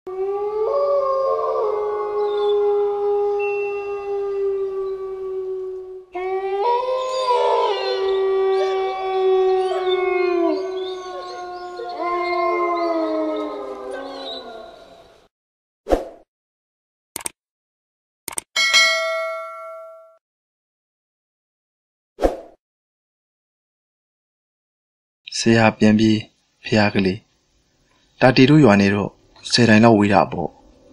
ဆရာပြန်ပြီးဖျားကလေးဒါတီတို့ရွာနေတော့10တိုင်လောက်ဝေးတာပေါ့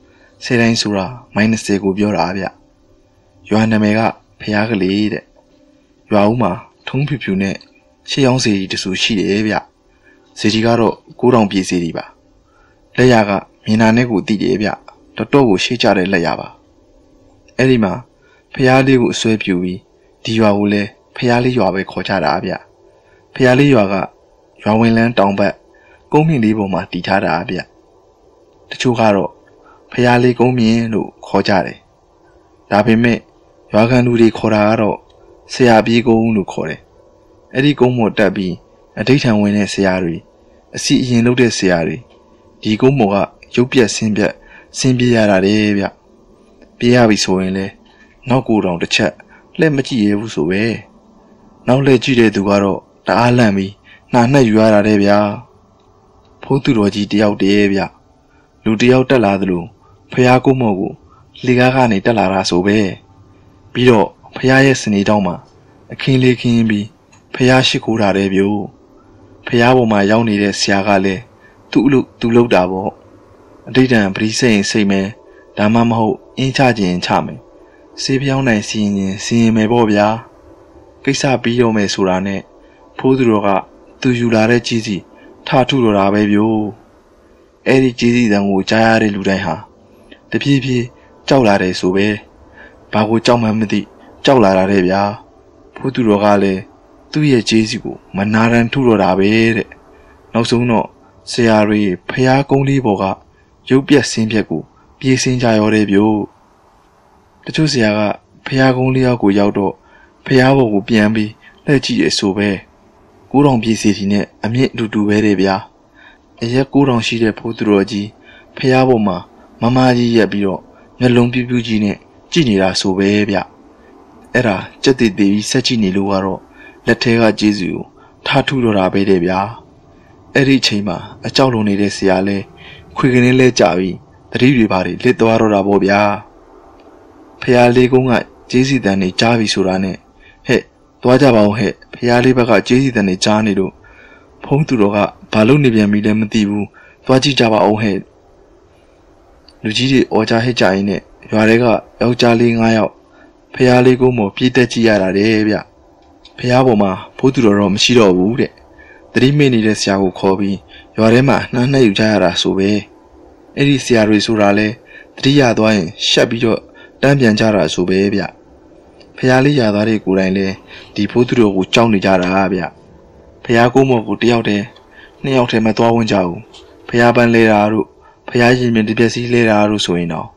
10တိုင်ဆိုတာ-10ကိုပြောတာဗျရွာနာမည်ကဖျားကလေးတဲ့ရွာဦးမှာထုံးဖြူဖြူနဲ့ရှေးအောင်စီတဆူရှိတယ်ဗျစီကြီးကတော့9000ပြည့်စီဒီပါလက်ရကမြင်နာနဲ့ကိုတည်တယ်ဗျတော်တော်ကိုရှေ့ကျတဲ့လက်ရပါအဲ့ဒီမှာဖျားလေးကိုအစွဲပြူပြီးဒီရွာကိုလည်းဖျားလေးရွာပဲခေါ်ကြတာဗျဖျားလေးရွာကရွာဝင်လန်းတောင်ဘက်ကုန်းမြင့်လေးပေါ်မှာတည်ထားတာဗျတချို့ကတော့ဖျားလေးကုန်းမြင့်လို့ခေါ်ကြတယ်ဒါပေမဲ့ရွာခံလူတွေခေါ်တာကတော့ဆရာပြေးကုန်းလို့ခေါ်တယ်အဲ့ဒီကုန်းပေါ်တက်ပြီးအဋိဌံဝင်တဲ့ဆရာတွေအစီအရင်လုပ်တဲ့ဆရာတွေဒီကုန်းပေါ်ကရုပ်ပြက်ဆင်းပြေးရတာတဲ့ဗျပြေးရပြီဆိုရင်လေနောက်ကိုယ်တော်တစ်ချက်လှည့်မကြည့်ရဘူးဆိုပဲနောက်လှည့်ကြည့်တဲ့သူကတော့တအားလန့်ပြီးနှာနှက်ယူရတာတဲ့ဗျာဖိုးသူတော်ကြီးတယောက်တည်းဗျလူတယောက်တက်လာသလိုဖះကိုမော့ကိုလေကားကနေတက်လာတာဆိုပဲပြီးတော့ဖះရဲ့စနေတောင်းမှာအခင်းလေးခင်းပြီးဖះရှိခိုးတာတဲ့ဗျို့ဖះပေါ်မှာရောက်နေတဲ့ဆရာကလည်းသူ့အလုပ်သူလုပ်တာပေါ့အတိတ်တန်ပရိစိတ်စိတ်မဲဒါမှမဟုတ်အင်းချခြင်းချမယ်စေးပြောင်းနိုင်စီရင်မယ်ပေါ့ဗျာကိစ္စပြီးတော့မယ်ဆိုတာနဲ့ဖိုးသူတော်ကသူယူလာတဲ့ကြီးစီထထုတော်တာပဲဗျို့အဲ့ဒီကြီးစီတန်ကိုကြားရတဲ့လူတိုင်းဟာတဖြည်းဖြည်းကြောက်လာတယ်ဆိုပဲဘာကိုကြောက်မှန်းမသိကြောက်လာတာတဲ့ဗျာဖိုးသူတော်ကလည်းသူ့ရဲ့ကြီးစီကိုမနာတမ်းထုတော်တာပဲတဲ့နောက်ဆုံးတော့ဆရာတွေဖះကုန်းလေးပေါ်ကရုပ်ပြက်ဆင်းပြက်ကိုပြေးစင်းကြရောတဲ့ဗျို့တချို့ဆရာကဖះကုန်းလေးယောက်ကိုရောက်တော့ဖះဘော်ကိုပြန်ပြီးလှည့်ကြည့်ရဆိုပဲ9000ပြည့်စီတီနဲ့အမြင့်တူတူပဲတဲ့ဗျာအရက်9000ရှိတဲ့ဖိုးသူတော်ကြီးဖះဘော်မှာမမကြီးရက်ပြီးတော့မျက်လုံးပြူးပြူးကြီးနဲ့ကြည့်နေတာဆိုပဲဗျအဲ့ဒါကြက်တည်တည်ပြီးဆက်ကြည့်နေလို့ကတော့လက်ထဲကကျေးဇူးကိုထထုတော်တာပဲတဲ့ဗျာအဲ့ဒီချိန်မှာအကြောက်လုံနေတဲ့ဆရာလဲခွေကနေလဲကြပြီးတတိတွေပါတွေလစ်သွားတော့တာပေါ့ဗျာဖះလေးကုန်းကကျေးစီတန်နေကြားပြီဆိုတာနဲ့ဟဲ့သွားကြပါဦးဟဲ့ဖះလေးဘက်ကကျေးစီတန်နေကြားနေလို့ဖုံးသူတော်ကဘာလို့နေပြန်ပြီလဲမသိဘူးသွားကြည့်ကြပါဦးဟဲ့လူကြီးတွေအော်ကြဟစ်ကြရင်နဲ့ရွာတွေကယောက်ျားလေး9ယောက်ဖះလေးကုန်းပေါ်ပြေးတက်ကြည့်ရတာတဲ့ဗျဖះပေါ်မှာဖိုးသူတော်တော့မရှိတော့ဘူးတဲ့တတိမေ့နေတဲ့ဆရာကိုခေါ်ပြီးရွာထဲမှာနှမ်းနှက်ယူကြရတာဆိုပဲအဲ့ဒီဆရာတွေဆိုတာလဲတတိရသွားရင်ရှက်ပြီးတော့တန်းပြန်ကြတာဆိုပဲဗျဖះလေးရသားတွေကိုယ်တိုင်လဲဒီဖိုးသူတော်ကိုကြောက်နေကြတာဗျဖះကိုမော်ကိုတယောက်တည်း2ယောက်တည်းမသွားဝင်ကြဘူးဖះပန်းလဲတာတို့ဖះရင်မြင်တပြက်စီးလဲတာတို့ဆိုရင်တော့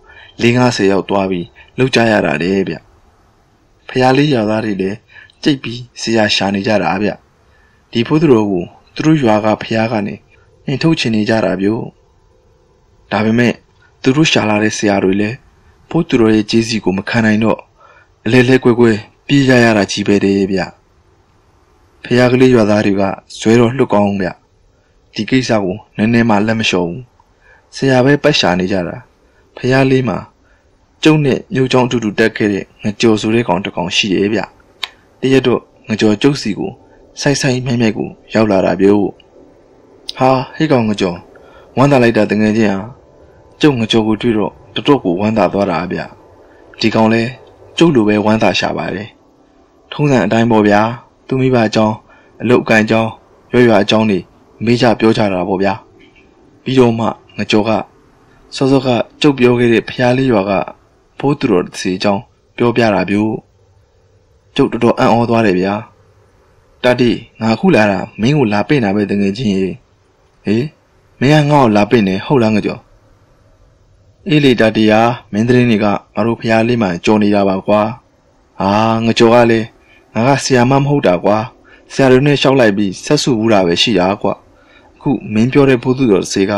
50ယောက်သွားပြီးလောက်ကြရတာတဲ့ဗျဖះလေးရသားတွေလဲကြိတ်ပြီးဆရာရှာနေကြတာဗျဒီဖိုးသူတော်ကိုသူတို့ရွာကဖះကနေနှင်ထုတ်ချင်နေကြတာဗျဒါပေမဲ့သူတို့ရှာလာတဲ့ဆရာတွေလဲဖိုးသူတော်ရဲ့ကျေးဇူးကိုမခံနိုင်တော့အလဲလဲကွဲပြေးကြရတာကြီးပဲတဲ့ဗျဖះကလေးရွာသားတွေကဇွဲတော်လှုပ်ကောင်းဗျဒီကိစ္စကိုနည်းနည်းမှလက်မလျှော့ဘူးဆရာပဲပတ်ရှာနေကြတာဖះလေးမှာကျုံနဲ့မျိုးချောင်းအတူတူတက်ခဲ့တဲ့ငကြော်ဆိုတဲ့ကောင်တစ်ကောင်ရှိတယ်ဗျတရက်တော့ငကြော်ကျုပ်စီကိုဆိုင်မြိုက်ကိုရောက်လာတာဗျဟာဟိကောင်ငကြော်ဝမ်းသာလိုက်တာတငယ်ချင်းဟာကျုပ်ငကြော်ကိုတွေ့တော့တော်တော်ကိုဝမ်းသာသွားတာဗျဒီကောင်လဲကျုပ်လိုပဲဝမ်းသာရှာပါတယ်ထုံးစံအတိုင်းပေါ့ဗျာသူမိဘအကြောင်းအလုတ်အကန်အကြောင်းရွအကြောင်းတွေမေးကြပြောကြတာပေါ့ဗျာပြီးတော့မှငကြော်ကစောစောကကျုပ်ပြောခဲ့တဲ့ဖះလေးရွာကဘိုးသူတော်စီအကြောင်းပြောပြတာဗျကျုပ်တော်တော်အံ့ဩသွားတယ်ဗျာတတိငါခုလာတာမင်းကိုလာပိတ်နာပဲတကယ်ချင်းရေဟေးမင်းကငါ့ကိုလာပိတ်နေဟုတ်လားငကြော်အေးလေတတိယာမင်းသတင်းတွေကငါတို့ဖះလေးမှကြော်နေတာပါကွာဟာငကြော်ကလေငါကဆရာမမဟုတ်တာကွာဆရာတို့နဲ့ရှောက်လိုက်ပြီးဆက်စုဘူးတာပဲရှိတာကွာအခုမင်းပြောတဲ့ဘုသူတော်စေက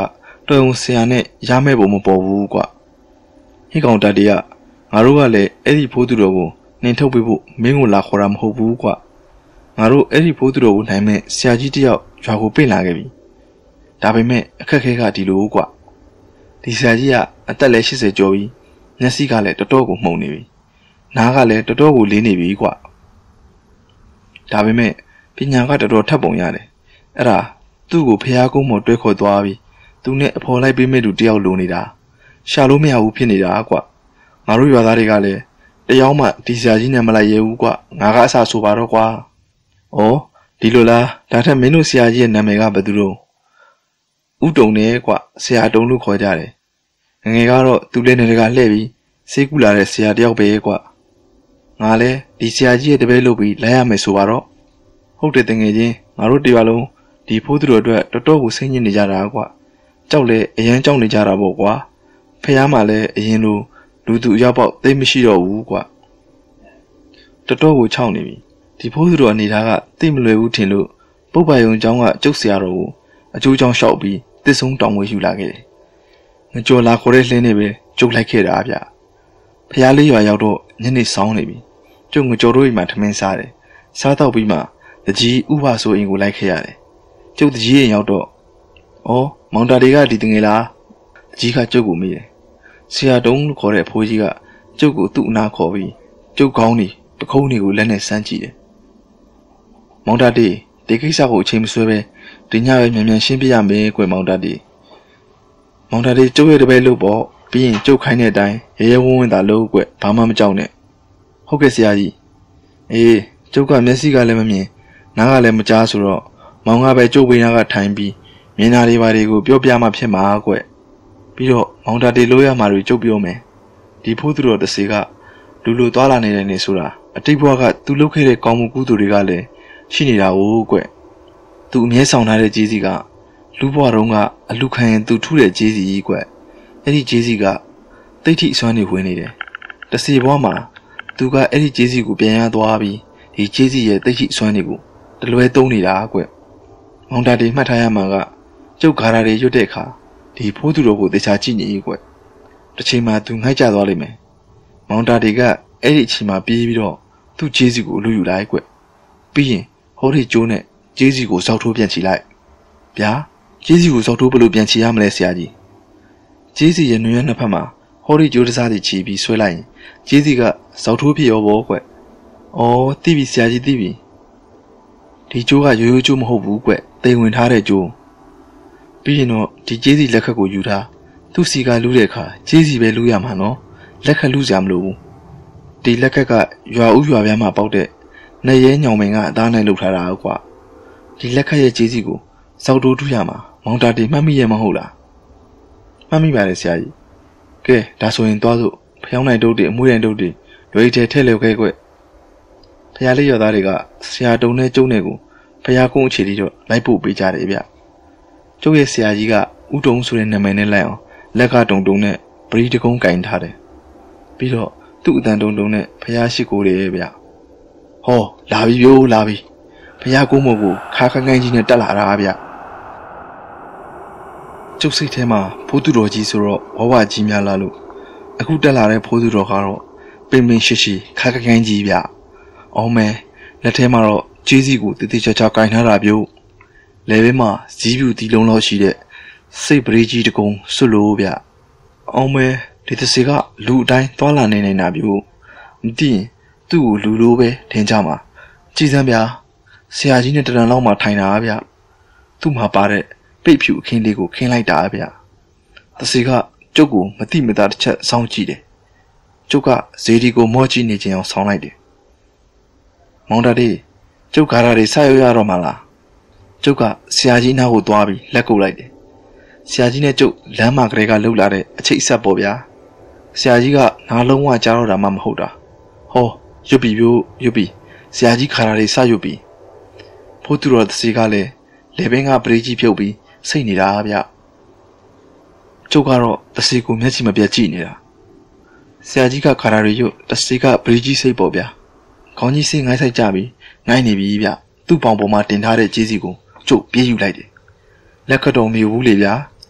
တော်ုံဆရာနဲ့ရမဲ့ပုံမပေါ်ဘူးကွာဟိကောင်တတေကငါတို့ကလည်းအဲ့ဒီဖိုးသူတော်ကိုနှင်ထုတ်ပေးဖို့မင်းကိုလာခေါ်တာမဟုတ်ဘူးကွာငါတို့အဲ့ဒီဖိုးသူတော်ကိုနိုင်မဲ့ဆရာကြီးတယောက်ရွာကိုပင့်လာခဲ့ပြီဒါပေမဲ့အခက်ခဲကဒီလိုကွာဒီဆရာကြီးကအသက်လည်း80ကျော်ပြီမျက်စိကလည်းတော်တော်ကိုမှုန်နေပြီနားကလည်းတော်တော်ကိုလေးနေပြီကွာဒါပေမဲ့ပညာကတော်တော်ထပ်ပုံရတယ်အဲ့ဒါသူ့ကိုဖျားကုန်းမော်တွဲခေါ်သွားပြီးသူနဲ့အဖော်လိုက်ပေးမဲ့သူတယောက်လိုနေတာရှာလို့မရဘူးဖြစ်နေတာကွာငါတို့ရွာသားတွေကလည်းတယောက်မှဒီဆရာကြီးနဲ့မလိုက်ရဲဘူးကွာငါကအစားဆိုပါတော့ကွာဩဒီလိုလားဒါထက်မင်းတို့ဆရာကြီးရဲ့နာမည်ကဘယ်သူလို့ဥတုံနဲ့ကွာဆရာတုံးလို့ခေါ်ကြတယ်ငယ်ကတော့သူလည်းနေတကလှည့်ပြီးစေးကူလာတဲ့ဆရာတယောက်ပဲကွာငါလည်းဒီဆရာကြီးရဲ့တပည့်လုပ်ပြီးလိုက်ရမယ်ဆိုပါတော့ဟုတ်တယ်တငယ်ချင်းငါတို့တရွာလုံးဒီဖိုးသူတို့အတွက်တော်တော်ကိုစိတ်ညစ်နေကြတာကွာကြောက်လဲအရန်ကြောက်နေကြတာပေါ့ကွာဖះမှလည်းအရင်လိုလူသူရောက်ပေါက်သိမရှိတော့ဘူးကွာတော်တော်ကိုခြောက်နေပြီဒီဖိုးသူတို့အနေထားကသိမလွယ်ဘူးထင်လို့ပုပ္ပယုံကျောင်းကကျုပ်ဆရာတော်ကိုအကျိုးကြောင့်ရှောက်ပြီးတစ်ဆုံးတောင်းဝဲယူလာခဲ့တယ်ငကြော်လာခေါ်တဲ့လှင်းနဲ့ပဲကျုပ်လိုက်ခဲ့တာဗျဖះလေးရွာရောက်တော့ညနေဆောင်နေပြီကျုပ်ငကြော်တို့အိမ်မှာထမင်းစားတယ်စားတော့ပြီးမှတကြီးဥပဆိုအိမ်ကိုလိုက်ခဲ့ရတယ်ကျုပ်တကြီးအိမ်ရောက်တော့ဩမောင်တာတွေကဒီတငယ်လားတကြီးကကျုပ်ကိုမေးတယ်ဆရာတုံးလို့ခေါ်တဲ့အဖိုးကြီးကကျုပ်ကိုသူ့အနာခေါ်ပြီးကျုပ်ကောင်းနေပခုံးတွေကိုလက်နဲ့စမ်းကြည့်တယ်မောင်တာတေဒီကိစ္စကိုအချိန်မဆွဲပဲဒီညပဲမြန်မြန်ရှင်းပြရမယ်ကွယ်မောင်တာတေမောင်တာတေကျုပ်ရဲ့တပည့်လို့ပေါ့ပြီးရင်ကျုပ်ခိုင်းတဲ့အတိုင်းရဲရဲဝံ့ဝံ့သာလုပ်ကွယ်ဘာမှမကြောက်နဲ့ဟုတ်ကဲ့ဆရာကြီးအေးကျုပ်ကမျက်စိကလည်းမမြင်နားကလည်းမကြားဆိုတော့မောင်ကပဲကျုပ်ဝေးနာကထိုင်ပြီးမြင်တာတွေပါတွေကိုပြောပြမှဖြစ်မှာကွပြီးတော့မောင်တာတေလို့ရမှာတွေကျုပ်ပြောမယ်ဒီဖိုးသူတော်တစေကလူလိုသွားလာနေတဲ့နေဆိုတာအတိတ်ဘဝကသူလုပ်ခဲ့တဲ့ကောင်းမှုကုသိုလ်တွေကလည်းရှိနေတာဟုတ်ကွသူအမြဲဆောင်ထားတဲ့ကျေးဇီးကလူဘဝတုန်းကအလူခံရင်သူထုတဲ့ကျေးဇီးကြီးကွအဲ့ဒီကျေးဇီးကတိတ်ထိအစွမ်းနေဝင်နေတယ်တစေဘဝမှာသူကအဲ့ဒီကျေးဇီးကိုပြန်ရသွားပြီးဒီကျေးဇီးရဲ့တိတ်ထိအစွမ်းတွေကိုတလွဲသုံးနေတာကွမောင်တာတေမှတ်ထားရမှာကကျုပ်ဂါရာတွေရွတ်တဲ့အခါဒီဖိုးသူတော်ကိုတေချာကြည့်နေကွတစ်ချိန်မှာသူငှိုက်ကြသွားလိမ့်မယ်မောင်တာတေကအဲ့ဒီအချိန်မှာပြေးပြီးတော့သူ့ကျေးဇူးကိုလူယူလိုက်ပြီးရင်ဟောဒီကျိုးနဲ့ကျေးဇူးကိုစောက်ထိုးပြန်ချီလိုက်ဗျာကျေးဇူးကိုစောက်ထိုးဘယ်လိုပြန်ချီရမလဲဆရာကြီးကျေးဇူးရဲ့နွေရနှစ်ဖက်မှာဟောဒီကျိုးတစားစီချီပြီးဆွဲလိုက်ရင်ကျေးဇူးကစောက်ထိုးဖြစ်ရောဘောဩသိပြီဆရာကြီးသိပြီဒီကျိုးကရိုးရိုးကျိုးမဟုတ်ဘူးတိမ်ဝင်ထားတဲ့ကျိုးပြီးရင်တော့ဒီကျေးစီလက်ခတ်ကိုယူထားသူ့စီကလူးတဲ့အခါကျေးစီပဲလူးရမှာနော်လက်ခတ်လူးစရာမလိုဘူးဒီလက်ခတ်ကရွာဥရွာပြားမှာပေါက်တဲ့နေရဲညောင်မင်ကအသားနဲ့လှုပ်ထားတာကွာဒီလက်ခတ်ရဲ့ကျေးစီကိုစောက်တိုးထူရမှာမောင်တာတေမှတ်မိရဲ့မဟုတ်လားမှတ်မိပါတယ်ဆရာကြီးကဲဒါဆိုရင်သွားစို့ဖျောင်းနိုင်တုတ်တွေအမွှေးနိုင်တုတ်တွေလွယ်ထဲထည့်လျော်ခဲ့ကွဖျားလေးရွာသားတွေကဆရာတုံနဲ့ကျုံနဲ့ကိုဖျားကုန်းအခြေတီတော့လိုက်ပို့ပေးကြတယ်ဗျကျုပ်ရဲ့ဆရာကြီးကဥတုံဆိုတဲ့နာမည်နဲ့လိုက်အောင်လက်ကတုံတုံနဲ့ပရိတကုံးကင်ထားတယ်ပြီးတော့သူ့အတန်တုံတုံနဲ့ဖျားရှိကိုတယ်ဗျဟောလာပြီပြိုးလာပြီဖျားကုန်းမို့ကိုခါခငိုင်းကြီးနဲ့တက်လာတာဗျကျုပ်စိတ်ထဲမှာဖိုးသူတော်ကြီးဆိုတော့ဝဝကြီးများလာလို့အခုတက်လာတဲ့ဖိုးသူတော်ကတော့ပင်ပင်ရှိရှိခါခငိုင်းကြီးဗျအော်မဲလက်ထဲမှာတော့ကျေးစီကိုတိတိကျကျကင်ထားတာပြိုးလေဘဲမှာဇီးပြူတီလုံးလောက်ရှိတဲ့စိတ်ပရိကြီးတကုံဆွလို့ဗျအောင်မဲဒီတစ်စီကလူအတိုင်းသွားလာနေနေတာပြို့မသိရင်သူ့ကိုလူလိုပဲထင်ကြမှာကြည်စမ်းဗျာဆရာကြီးနဲ့တရံလောက်မှထိုင်တာဗျသူ့မှာပါတဲ့ပိတ်ဖြူအခင်းလေးကိုခင်းလိုက်တာဗျတစ်စီကကျုပ်ကိုမတိမတာတစ်ချက်စောင်းကြည့်တယ်ကျုပ်ကဇေဒီကိုမော့ကြည့်နေခြင်းအောင်ဆောင်းလိုက်တယ်မောင်တာတေကျုပ်ဂါရာတွေဆက်ရတော့မှလားကျုပ်ကဆရာကြီးနားကိုသွားပြီးလက်ကုပ်လိုက်တယ်ဆရာကြီးနဲ့ကျုပ်လမ်းမကလေးကလှုပ်လာတဲ့အချိတ်ဆက်ပေါ့ဗျာဆရာကြီးကနားလုံးဝကြားတော့တာမှမဟုတ်တာဟောရွတ်ပြီပြို့ရွတ်ပြီဆရာကြီးခါရာတွေဆက်ရွတ်ပြီဖိုးသူတော်တစီကလည်းလေဘင်းကပရိကြီးဖြုတ်ပြီးစိတ်နေတာဗျကျုပ်ကတော့တစီကိုမျက်စိမပြတ်ကြည့်နေတာဆရာကြီးကခါရာတွေရွတ်တစီကပရိကြီးစိတ်ပေါ့ဗျာခေါင်းကြီးစိတ်ငိုင်းဆိုင်ကြပြီးငိုင်းနေပြီဗျသူ့ပေါင်ပေါ်မှာတင်ထားတဲ့ကျေးစီကိုကျုပ်ပြေးယူလိုက်တယ်လက်ခတ်တော်မီဘူးလေဗျာ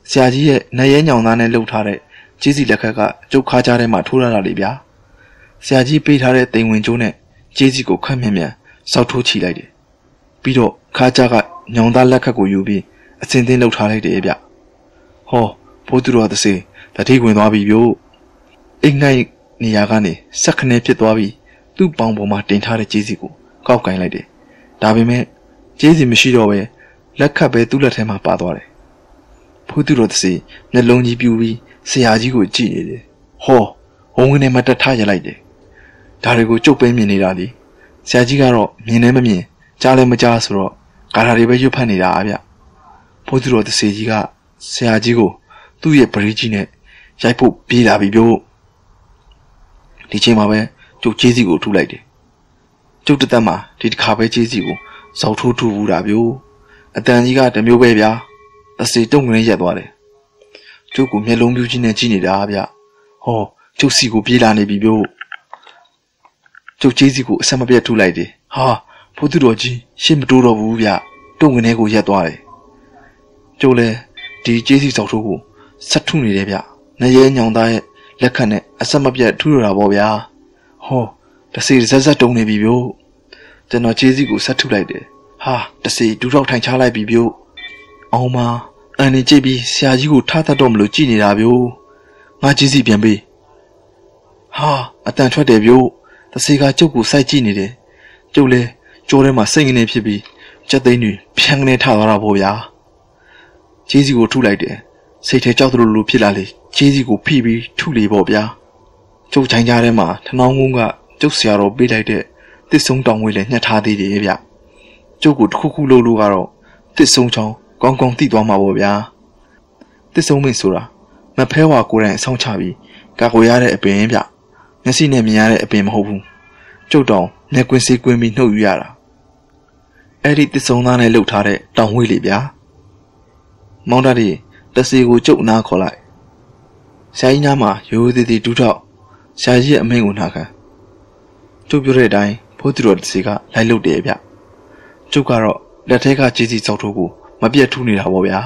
ဆရာကြီးရဲ့နေရဲညောင်သားနဲ့လှုပ်ထားတဲ့ကျေးစီလက်ခက်ကကျုပ်ခါကြားထဲမှာထိုးရတာလေဗျာဆရာကြီးပေးထားတဲ့တိမ်ဝင်ကျိုးနဲ့ကျေးစီကိုခက်မြက်မြက်စောက်ထိုးချလိုက်တယ်ပြီးတော့ခါကြားကညောင်သားလက်ခက်ကိုယူပြီးအစင်းသင်းလှုပ်ထားလိုက်တယ်ဗျဟောဘိုးသူတော်သစေတတိဝင်သွားပြီဗျို့အိမ်နိုင်နေရာကနေစက်ခနဲဖြစ်သွားပြီးသူ့ပေါင်ပေါ်မှာတင်ထားတဲ့ကျေးစီကိုကောက်ကင်လိုက်တယ်ဒါပေမဲ့ကျေးစီမရှိတော့ပဲလက်ခတ်ပဲသူ့လက်ထဲမှာပါသွားတယ်ဘိုးသူတော်သစေမျက်လုံးကြီးပြူပြီးဆရာကြီးကိုကြည့်နေတယ်ဟောဝုန်းကနေမှတက်ထရလိုက်တယ်ဒါတွေကိုကြုတ်ပဲမြင်နေတာလေဆရာကြီးကတော့မြင်လည်းမမြင်ကြားလည်းမကြားဆိုတော့ဂါထာတွေပဲရွတ်ဖတ်နေတာဗျဘိုးသူတော်သစေကြီးကဆရာကြီးကိုသူ့ရဲ့ပရိကြီးနဲ့ရိုက်ဖို့ပြေးလာပြီဗျို့ဒီချိန်မှာပဲကျုပ်ကျေးစီကိုထုလိုက်တယ်ကျုပ်တသက်မှာဒီတစ်ခါပဲကျေးစီကိုဇောက်ထိုးထုဘူးတာဗျို့အတန်ကြီးကတမျိုးပဲဗျာသစေတုံကနေရက်သွားတယ်ကျုပ်ကမျက်လုံးပြူးကြီးနဲ့ကြည့်နေတာဗျဟောကျုပ်စီကိုပြေးလာနေပြီဗျို့ကျုပ်ကျေးစီကိုအဆက်မပြတ်ထုလိုက်တယ်ဟာဘုသူတော်ကြီးရှေ့မတိုးတော့ဘူးဗျတုံကနေကိုရက်သွားတယ်ကျုပ်လည်းဒီကျေးစီဇောက်ထိုးကိုဆက်ထုနေတယ်ဗျနေရဲညောင်သားရဲ့လက်ခတ်နဲ့အဆက်မပြတ်ထုရတာပေါ့ဗျာဟောတစေဇက်ဇက်တုံနေပြီဗျို့ကျွန်တော်ကျေးစီကိုဆက်ထုလိုက်တယ်ဟာတစေဒူတော့ထိုင်ချလိုက်ပြီဗျို့အောင်မအန်နေကြည့်ပြီးဆရာကြီးကိုထားတတ်တော့မလို့ကြည်နေတာဗျို့ငါကျေးစီပြန်ပေးဟာအတန်ထွက်တယ်ဗျို့တစေကကျုပ်ကိုစိုက်ကြည့်နေတယ်ကျုပ်လည်းကြိုးထဲမှာစိတ်ငနေဖြစ်ပြီးကြက်သိန်းတွေဖြန်းကနေထသွားတာပေါ့ဗျာကျေးစီကိုထုလိုက်တယ်စိတ်ထဲကြောက်သလိုလိုဖြစ်လာလေကျေးစီကိုဖိပြီးထုလေပေါ့ဗျာကျုပ်ချိုင်းကြားထဲမှာထနောင်းကုန်းကကျုပ်ဆရာတော်ပေးလိုက်တဲ့တစ်ဆုံးတောင်ဝေးလည်းညှက်ထားသေးတယ်ဗျကျုပ်ကိုတစ်ခုခုလို့ကတော့တစ်ဆုံးချောင်းကောင်းကောင်းသိသွားမှာပေါ့ဗျာတစ်ဆုံးမင်းဆိုတာမဖဲဝါကိုယ်တိုင်အဆောင်ချပြီးကာကွယ်ရတဲ့အပင်ဗျမျက်စိနဲ့မြင်ရတဲ့အပင်မဟုတ်ဘူးကျုပ်တောင်မျက်ကွင်းစေးကွင်းပြီးနှုတ်ယူရတာအဲ့ဒီတစ်ဆုံးသားနဲ့လှုပ်ထားတဲ့တောင်ဝေးလေဗျာမောင်တရီတစီကိုကျုပ်နာခေါ်လိုက်ဆရာကြီးနားမှာရိုးသေးသေးဒူးထောက်ဆရာကြီးရဲ့အမိန့်ကိုနာခံကျုပ်ပြောတဲ့အတိုင်းဘိုးသူတော်တစီကလိုက်လုပ်တယ်ဗျကျုပ်ကတော့လက်ထဲကကျေးစီစောက်ထိုးကိုမပြတ်ထူးနေတာပေါ့ဗျာ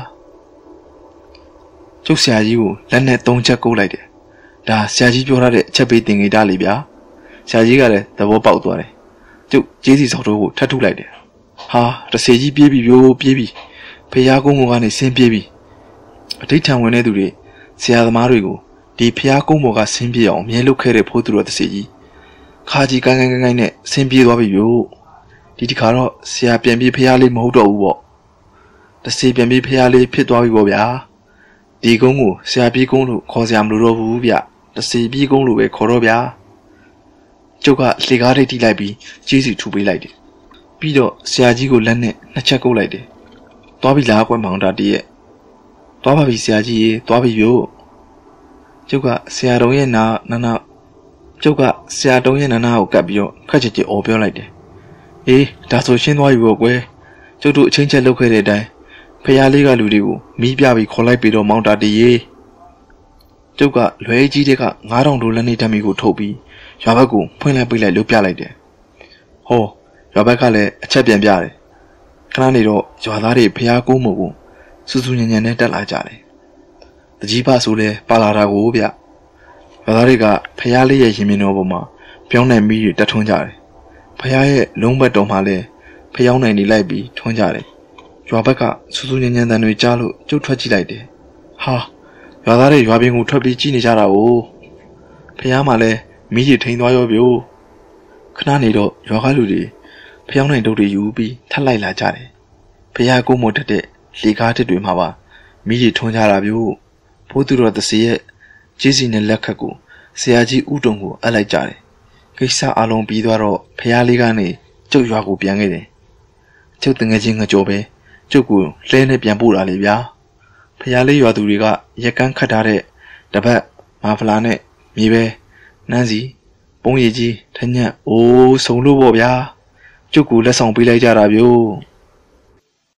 ကျုပ်ဆရာကြီးကိုလက်နဲ့၃ချက်ကုတ်လိုက်တယ်ဒါဆရာကြီးပြောထားတဲ့အချက်ပေးတင်ကြတာလေဗျာဆရာကြီးကလည်းသဘောပေါက်သွားတယ်ကျုပ်ကျေးစီစောက်ထိုးကိုထပ်ထုလိုက်တယ်ဟာတစီကြီးပြေးပြီဗျိုးပြေးပြီဖျားကုန်းကနေဆင်းပြေးပြီအဋိဌံဝင်တဲ့သူတွေဆရာသမားတွေကိုဒီဖျားကုန်းပေါ်ကဆင်းပြေးအောင်မြဲလုပ်ခဲ့တဲ့ဖိုးသူတော်တစီကြီးခါကြီးကိုင်းနဲ့ဆင်းပြေးသွားပြီဗျို့ဒီတစ်ခါတော့ဆရာပြန်ပြေးဖျားလေးမဟုတ်တော့ဘူးပေါ့တစီပြန်ပြေးဖျားလေးဖြစ်သွားပြီပေါ့ဗျာဒီကုန်းကိုဆရာပြေးကုန်းလို့ခေါ်စရာမလိုတော့ဘူးဗျတစီပြေးကုန်းလို့ပဲခေါ်တော့ဗျာကျုပ်ကလေကားထိပ်ထိလိုက်ပြီးကျေးစီထူပေးလိုက်တယ်ပြီးတော့ဆရာကြီးကိုလက်နဲ့နှစ်ချက်ကုတ်လိုက်တယ်သွားပြီလားကွယ်မောင်တာတည်းရဲ့သွားပါပြီဆရာကြီးရေသွားပြီဗျို့ကျုပ်ကဆရာတော်ရဲ့နာကျုပ်ကဆရာတော်ရဲ့နာကိုကပ်ပြီးတော့ခက်ချစ်ချစ်အော်ပြောလိုက်တယ်အေးဒါဆိုရှင်းသွားပြီပေါ့ကွယ်ကျုပ်တို့အချင်းချက်လုပ်ခဲ့တဲ့အတိုင်းဖျားလေးကလူတွေကိုမီးပြပြီးခေါ်လိုက်ပြီးတော့မောင်တာတည်းရေကျုပ်ကလွယ်ကြီးတွေက9000ဒေါ်လာနဲ့ဓာတ်မီကိုထုတ်ပြီးရွာဘက်ကိုဖွင့်လိုက်ပိတ်လိုက်လုပ်ပြလိုက်တယ်ဟောရွာဘက်ကလည်းအချက်ပြန်ပြတယ်ခဏနေတော့ရွာသားတွေဖျားကုန်းမို့ကိုစူးစူးညံ့ညံ့နဲ့တက်လာကြတယ်တကြီးဖဆိုလဲပါလာတာကိုဗျရွာသားတွေကဖျားလေးရဲ့ရင်မြင်တော်ပေါ်မှာပြောင်းနိုင်မီးတွေတက်ထွန်းကြတယ်ဖျားရဲ့လုံးဘက်တော်မှာလဲဖျောင်းနိုင်နေလိုက်ပြီးထွန်းကြတယ်ရွာဘက်ကစူးစူးညံ့ညံ့တန်တွေကြားလို့ကျုပ်ထွက်ကြည့်လိုက်တယ်ဟာရွာသားတွေရွာပြင်ကိုထွက်ပြီးကြည့်နေကြတာကိုဖျားမှလဲမီးတွေထိန်သွားရောဗျို့ခဏနေတော့ရွာကလူတွေဖျောင်းနိုင်တုတ်တွေယူပြီးထပ်လိုက်လာကြတယ်ဖျားကုန်းမတက်တဲ့လေကားတစ်တွေမှာပါမိကြီးထွန်းကြတာဗျို့ဘိုးသူတော်တစီရဲ့ကျေးစီနဲ့လက်ခတ်ကိုဆရာကြီးဥတုံကိုအပ်လိုက်ကြတယ်ကိစ္စအလုံးပြီးသွားတော့ဖျားလေးကနေကျုပ်ရွာကိုပြန်ခဲ့တယ်ကျုပ်တငယ်ချင်းငကြောပဲကျုပ်ကိုလဲနဲ့ပြန်ပို့တာလေဗျာဖျားလေးရွာသူတွေကရက်ကန်းခတ်ထားတဲ့တပတ်မာဖလာနဲ့မြေပဲနန်းစီပုံရည်ကြီးထညက်အိုးစုံလို့ပေါ့ဗျာကျုပ်ကိုလက်ဆောင်ပေးလိုက်ကြတာဗျို့